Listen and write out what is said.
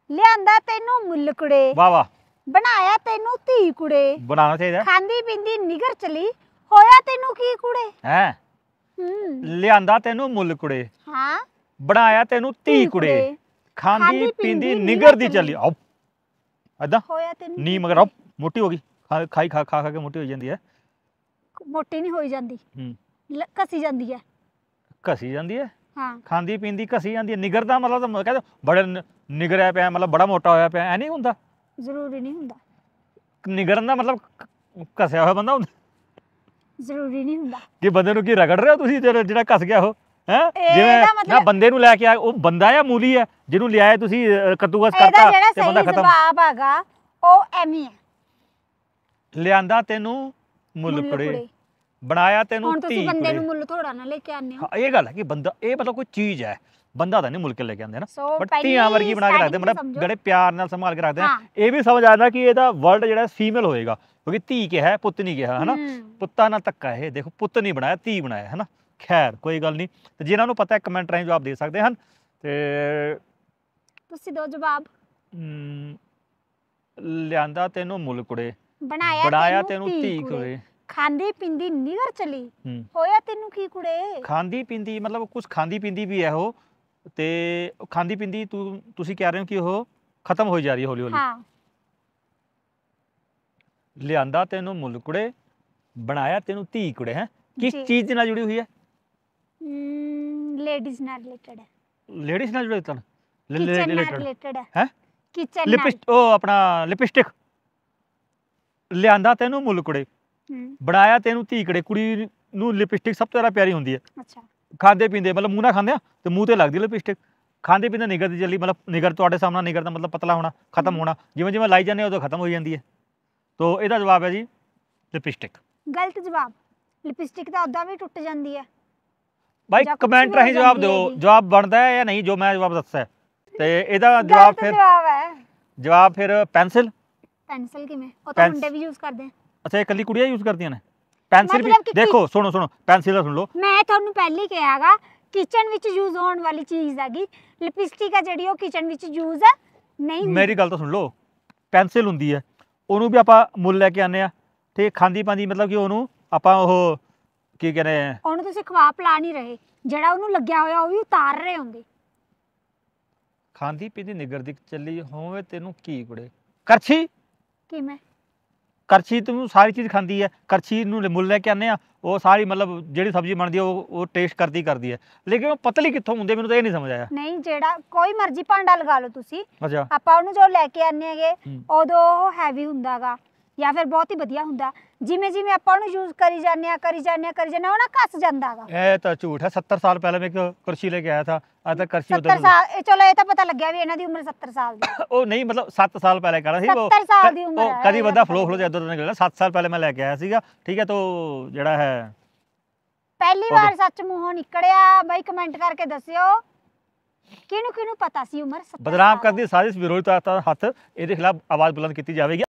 ਲਿਆਂਦਾ ਤੈਨੂੰ ਮੁੱਲ ਕੁੜੇ वाह वाह ਬਣਾਇਆ ਤੈਨੂੰ ਧੀ ਕੁੜੇ बनाना चाहिए ਖਾਂਦੀ ਪੀਂਦੀ ਨਿਗਰ ਚਲੀ ਹੋਇਆ ਤੈਨੂੰ ਕੀ ਕੁੜੇ है लियांदा तेनू मुल कुड़े ਹਾਂ बनाया तेनू धी कुड़े खांदी पींदी निगर दी चली आओ अदा ਹੋਇਆ ਤੈਨੂੰ नी मगर आओ मोटी होगी खाई खा खा खा के मोटी हो जाती है ਮੋਟੀ ਨਹੀਂ ਹੋਈ ਜਾਂਦੀ ਘਸੀ ਜਾਂਦੀ ਹੈ घसी जाती है ਹਾਂ खांदी पींदी घसी जाती है निगर दा मतलब तो कहते बड़े निगरिया पिया मतलब बड़ा मोटा होया पिया ऐ नहीं हुंदा ਜ਼ਰੂਰੀ ਨਹੀਂ ਹੁੰਦਾ निगरन दा मतलब घसिया होया बंदा हुंदा ਜ਼ਰੂਰੀ ਨਹੀਂ ਹੁੰਦਾ कि बंदे नूं की रगड़ रहे हो तुसीं ਜਿਹੜਾ ਘਸ ਗਿਆ ਉਹ ਹੈ ਜਿਵੇਂ ਮਤਲਬ ਨਾ ਬੰਦੇ ਨੂੰ ਲੈ ਕੇ ਆਏ ਉਹ ਬੰਦਾ ਜਾਂ ਮੂਲੀ ਹੈ ਜਿਹਨੂੰ ਲਿਆਏ ਤੁਸੀਂ ਕੱਦੂਕਸ ਕਰਤਾ ਤੇ ਬੰਦਾ ਖਤਮ ਜਵਾਬ ਹੈਗਾ ਉਹ ਐਵੇਂ ਹੈ ਲਿਆਂਦਾ ਤੈਨੂੰ ਮੁੱਲ ਕੁੜੇ ਬਣਾਇਆ ਤੈਨੂੰ ਹੁਣ ਧੀ ਤੁਸੀਂ ਬੰਦੇ ਕੁੜੇ ਨੂੰ ਮੁੱਲ ਥੋੜਾ ਨਾ ਲੈ ਕੇ ਆਨੇ ਹੋ ਇਹ ਗੱਲ ਹੈ ਕਿ ਬੰਦਾ ਇਹ ਮਤਲਬ ਕੋਈ ਚੀਜ਼ ਹੈ ਬੰਦਾ ਤਾਂ ਨਹੀਂ ਮੁੱਲ ਕੇ ਲੈ ਕੇ ਆਉਂਦੇ ਨਾ So, ਬਟ ਪਹਿਲੀ ਧੀਆਂ ਵਰਗੀ ਬਣਾ ਕੇ ਰੱਖਦੇ starting ਮਤਲਬ ਸਮਝੋ। ਜਿਹੜੇ ਪਿਆਰ ਨਾਲ ਸੰਭਾਲ ਕੇ ਰੱਖਦੇ ਆ ਹਾਂ। ਇਹ ਵੀ ਸਮਝ ਆਉਂਦਾ ਕਿ ਇਹਦਾ ਵਰਡ ਜਿਹੜਾ ਫੀਮੇਲ ਹੋਏਗਾ ਕਿਉਂਕਿ ਧੀ ਕਿਹਾ ਹੈ ਪੁੱਤ ਨਹੀਂ ਕਿਹਾ ਹੈ ਨਾ ਪੁੱਤਾਂ ਨਾਲ ਧੱਕਾ ਇਹ ਦੇਖੋ ਪੁੱਤ ਨਹੀਂ ਬਣਾਇਆ ਧੀ ਬਣਾਇਆ ਹੈ ਨਾ ਖੈਰ ਕੋਈ ਗੱਲ ਨਹੀਂ ਤੇ ਜਿਨ੍ਹਾਂ ਨੂੰ ਪਤਾ ਹੈ ਕਮੈਂਟ ਰਾਹੀਂ ਜਵਾਬ ਦੇ ਸਕਦੇ ਹਨ ਤੇ ਤੁਸੀਂ ਦੋ ਜਵਾਬ ਲਿਆਂਦਾ ਤੈਨੂੰ ਮੁੱਲ ਕੁੜੇ ਬਣਾਇਆ ਤੈਨੂੰ ਧੀ ਕੁੜੇ ਖਾਂਦੀ ਪਿੰਦੀ ਨਿਗਰ ਚਲੀ ਹੋਇਆ ਤੈਨੂੰ ਕੀ ਕੁੜੇ ਖਾਂਦੀ ਪੀਂਦੀ ਮਤਲਬ ਕੁਝ ਖਾਂਦੀ ਪੀਂਦੀ ਵੀ ਹੈ ਉਹ ਤੇ ਖਾਂਦੀ ਪੀਂਦੀ ਤੁਸੀਂ ਕਹਿ ਰਹੇ ਹੋ ਕਿ ਉਹ ਖਤਮ ਹੋਈ ਜਾ ਰਹੀ ਹੈ ਹੌਲੀ ਹੌਲੀ ਹਾਂ ਲਿਆਂਦਾ ਤੈਨੂੰ ਮੁੱਲ ਕੁੜੇ ਬਣਾਇਆ ਤੈਨੂੰ ਧੀ ਕੁੜੇ ਹੈ ਕਿਸ ਚੀਜ਼ ਨਾਲ ਜੁੜੀ ਹੋਈ ਹੈ ਲੇਡੀਜ਼ ਨਾਲ ਰਿਲੇਟਡ ਹੈ ਲੇਡੀਜ਼ ਨਾਲ ਜੁੜੀ ਤਾਂ ਰਿਲੇਟਡ ਹੈ ਕਿਚਨ ਲਿਪਸਟਿਕ ਉਹ ਆਪਣਾ ਲਿਪਸਟਿਕ ਲਿਆਂਦਾ ਤੈਨੂੰ ਮੁੱਲ ਕੁੜੇ ਬਣਾਇਆ ਤੈਨੂੰ ਧੀ ਕੁੜੇ ਕੁੜੀ ਨੂੰ ਲਿਪਸਟਿਕ ਸਭ ਤੋਂ ਜ਼ਿਆਦਾ ਪਿਆਰੀ ਹੁੰਦੀ ਹੈ ਅੱਛਾ ਖਾਂਦੇ ਪੀਂਦੇ ਮਤਲਬ ਮੂੰਹ ਨਾਲ ਖਾਂਦੇ ਆ ਤੇ ਮੂੰਹ ਤੇ ਲੱਗਦੀ ਲਿਪਸਟਿਕ ਖਾਂਦੇ ਪੀਂਦੇ ਨਿਗਰ ਦੀ ਜੱਲੀ ਮਤਲਬ ਨਿਗਰ ਤੁਹਾਡੇ ਸਾਹਮਣੇ ਨਿਗਰ ਦਾ ਮਤਲਬ ਪਤਲਾ ਹੋਣਾ ਖਤਮ ਹੋਣਾ ਜਿਵੇਂ ਜਿਵੇਂ ਲਾਈ ਜਾਂਦੇ ਉਦੋਂ ਖਤਮ ਹੋ ਜਾਂਦੀ ਹੈ ਤੋ ਇਹਦਾ ਜਵਾਬ ਹੈ ਜੀ ਲਿਪਸਟਿਕ ਗਲਤ ਜਵਾਬ ਲਿਪਸਟਿਕ ਤਾਂ ਉਦਾਂ ਵੀ ਟੁੱਟ ਜਾਂਦੀ ਹੈ ਭਾਈ ਕਮੈਂਟ ਰਾਹੀਂ ਜਵਾਬ ਦਿਓ ਜਵਾਬ ਬਣਦਾ ਹੈ ਜਾਂ ਨਹੀਂ ਜੋ ਮੈਂ ਜਵਾਬ ਦੱਸਿਆ ਤੇ ਇਹਦਾ ਜਵਾਬ ਫਿਰ ਪੈਨਸਿਲ ਕਿਵੇਂ ਉਹ ਤਾਂ ਮੁੰਡੇ ਵੀ ਯੂਜ਼ ਕਰਦੇ ਆ ਅੱਛਾ ਇਕੱਲੀ ਕੁੜੀਆਂ ਯੂਜ਼ ਕਰਦੀਆਂ ਨੇ ਪੈਨਸਿਲ ਵੀ ਦੇਖੋ ਸੁਣੋ ਪੈਨਸਿਲ ਦਾ ਸੁਣ ਲਓ ਮੈਂ ਤੁਹਾਨੂੰ ਪਹਿਲੀ ਕਿਹਾਗਾ ਕਿਚਨ ਵਿੱਚ ਯੂਜ਼ ਹੋਣ ਵਾਲੀ ਚੀਜ਼ ਹੈਗੀ ਲਿਪਸਟਿਕ ਆ ਜਿਹੜੀ ਉਹ ਕਿਚਨ ਵਿੱਚ ਯੂਜ਼ ਨਹੀਂ ਮੇਰੀ ਗੱਲ ਤਾਂ ਸੁਣ ਲਓ ਪੈਨਸਿਲ ਹੁੰਦੀ ਹੈ ਉਹਨੂੰ ਵੀ ਆਪਾਂ ਮੁੱਲ ਲੈ ਕੇ ਆਨੇ ਆ ਤੇ ਖਾਂਦੀ ਪਾਂਦੀ ਮਤਲਬ ਕਿ ਉਹਨੂੰ ਆਪਾਂ ਉਹ ਕੀ ਕਹਿੰਦੇ ਉਹਨੂੰ ਤੁਸੀਂ ਖਵਾ ਪਲਾ ਨਹੀਂ ਰਹੇ ਜਿਹੜਾ ਉਹਨੂੰ ਲੱਗਿਆ ਹੋਇਆ ਉਹ ਵੀ ਉਤਾਰ ਰਹੇ ਹੁੰਦੇ ਖਾਂਦੀ ਪੀਂਦੀ ਨਿਗਰ ਦੀ ਚੱਲੀ ਹੋਵੇ ਤੈਨੂੰ ਕੀ ਕੁੜੇ ਕਰਛੀ ਕਿਵੇਂ ਕਰਛੀ ਤੈਨੂੰ ਸਾਰੀ ਚੀਜ਼ ਖਾਂਦੀ ਹੈ ਕਰਛੀ ਨੂੰ ਮੁੱਲ ਲੈ ਕੇ ਆਨੇ ਆ ਉਹ ਸਾਰੀ ਮਤਲਬ ਜਿਹੜੀ ਸਬਜ਼ੀ ਬਣਦੀ ਉਹ ਟੇਸਟ ਕਰਦੀ ਹੈ ਲੇਕਿਨ ਉਹ ਪਤਲੀ ਕਿੱਥੋਂ ਹੁੰਦੀ ਮੈਨੂੰ ਤਾਂ ਇਹ ਨਹੀਂ ਸਮਝ ਆਇਆ ਨਹੀਂ ਜਿਹੜਾ ਕੋਈ ਮਰਜ਼ੀ ਭਾਂਡਾ ਲਗਾ ਲਓ ਤੁਸੀਂ ਅੱਛਾ ਆਪਾਂ ਉਹਨੂੰ ਜੋ ਲੈ ਕੇ ਆਨੇ ਹੈਗੇ ਉਦੋਂ ਉਹ ਹੈਵੀ ਹੁੰਦਾਗਾ ਜਾਂ ਫਿਰ ਬਹੁਤ ਹੀ ਵਧੀਆ ਹੁੰਦਾ ਜਿਵੇਂ ਜਿਵੇਂ ਆਪਾਂ ਉਹਨੂੰ ਯੂਜ਼ ਕਰੀ ਜਾਂਦੇ ਆ ਉਹ ਨਾ ਘਸ ਜਾਂਦਾਗਾ ਇਹ ਤਾਂ ਝੂਠ ਹੈ 70 ਸਾਲ ਪਹਿਲਾਂ ਮੈਂ ਇੱਕ ਕਰਛੀ ਲੈ ਕੇ ਆਇਆ था ਅੱਜ ਤੱਕ ਕਰਛੀ ਉਧਰ 70 ਸਾਲ ਚਲੋ ਇਹ ਤਾਂ ਪਤਾ ਲੱਗਿਆ ਵੀ ਇਹਨਾਂ ਦੀ ਉਮਰ 70 ਸਾਲ ਦੀ ਉਹ ਨਹੀਂ ਮਤਲਬ 7 ਸਾਲ ਪਹਿਲੇ ਕਹਿਣਾ ਸੀ 70 ਸਾਲ ਦੀ ਉਮਰ ਹੈ ਕਦੀ ਬੰਦਾ ਫਲੋ ਜਦੋਂ ਤੋਂ ਨਿਕਲਣਾ 7 ਸਾਲ ਪਹਿਲੇ ਮੈਂ ਲੈ ਕੇ ਆਇਆ ਸੀਗਾ ਠੀਕ ਹੈ ਤੋ ਜਿਹੜਾ ਹੈ ਪਹਿਲੀ ਵਾਰ ਸੱਚ ਮੂੰਹੋਂ ਨਿਕਲਿਆ ਬਾਈ ਕਮੈਂਟ ਕਰਕੇ ਦੱਸਿਓ ਕਿਹਨੂੰ ਪਤਾ ਸੀ ਉਮਰ 70 ਬਦਨਾਮ ਕਰਦੀ ਸਾਜ਼ਿਸ਼ ਵਿਰੋਧਤਾ ਹੱਥ ਇਹਦੇ ਖਿਲਾਫ ਆਵਾਜ਼ ਬੁਲੰਦ ਕੀਤੀ ਜਾਵੇਗੀ।